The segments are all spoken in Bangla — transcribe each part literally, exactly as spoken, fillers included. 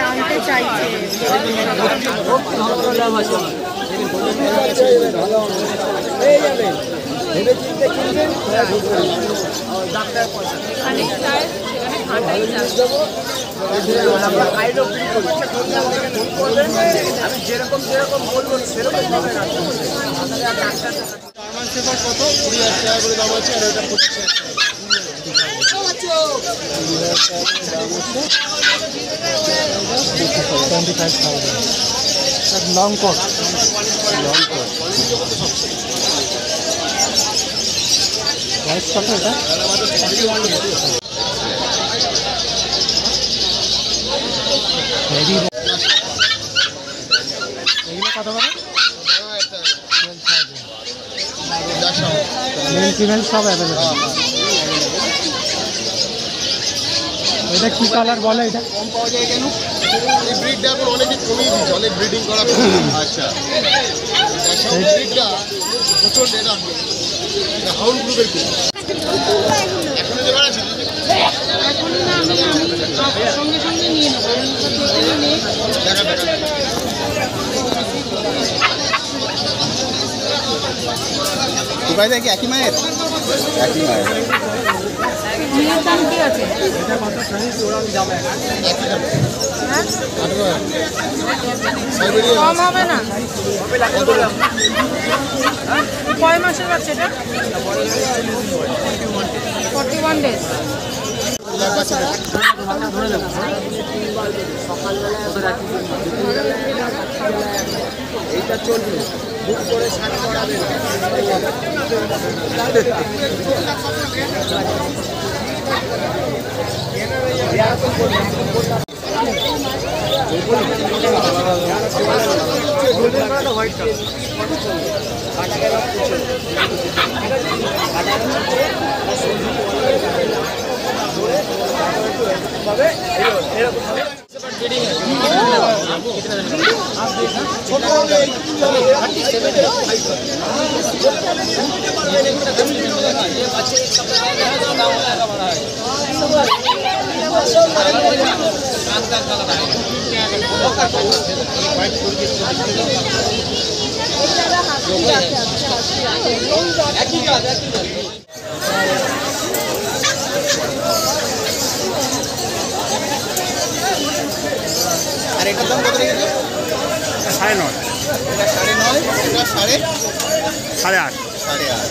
জানতে চাইছে। আমি যেরকম যেরকম বলবো সেরকম হবে না। জার্মান শেফার্ড কত? কুড়ি হাজার টাকা করে দাম আছে, আর ওটা পঁচিশ হাজার টাকা। Twenty five thousand long coat long coat price কত এটা? এগুলো কত করে? মেল ফিমেল সব অ্যাভেলেবেল। এটা কি কালার বলে? এটা কম পাওয়া যায় কেন? এই ব্রিডটা এখন অনেকে কমিয়ে দিচ্ছে, অনেক ব্রিডিং করা। আচ্ছা, এই ব্রিডটা প্রচন্ড এটা হাউন্ড গ্রুপের কি এখনো যে বাড়াচ্ছে সঙ্গে সঙ্গে নিয়ে নেবো। দেখা দেখা দুবাই থেকে একই মায়ের একই মায়ের মেয়ের দাম কি আছে? কম হবে না? কয় মাসের বাচ্চা এটা? Forty one days. এইটা চলবে, বুক করে শাড়ি করাবে না। আর এটার দাম কত রেখেছে? সাড়ে নয় সাড়ে নয়, এটা সাড়ে সাড়ে আট সাড়ে আট।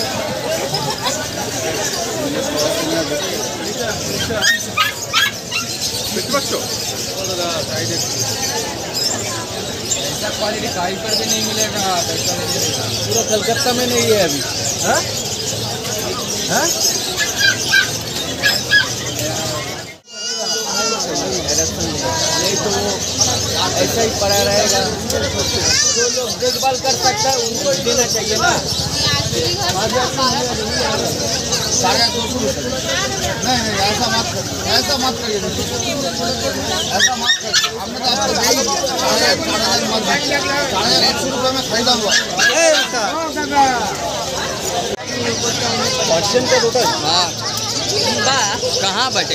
দেখতে পাচ্ছ ऐसा क्वालिटी कहीं पर भी नहीं मिलेगा। पूरा कलकत्ता में नहीं है अभी। हाँ हाँ नहीं तो वो ऐसा ही पड़ा रहेगा। जो लोग देखभाल कर सकता है उनको ही देना चाहिए ना। साढ़े दो सौ रुपये नहीं नहीं, ऐसा मत करिए, ऐसा मत करिए, ऐसा मत करिए। हमने तो आपको यही साढ़े साढ़े मत साढ़े एक सौ रुपये में खरीदा हुआ। पर्सन पे होता है। हाँ बा कहाँ बैठे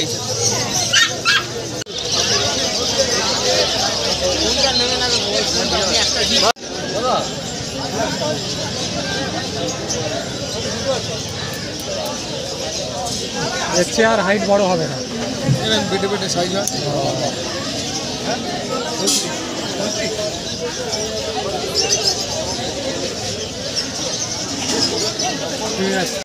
এর চেয়ে আর হাইট বড় হবে না। বেটে বেটে সাইজ হয়। ঠিক আছে।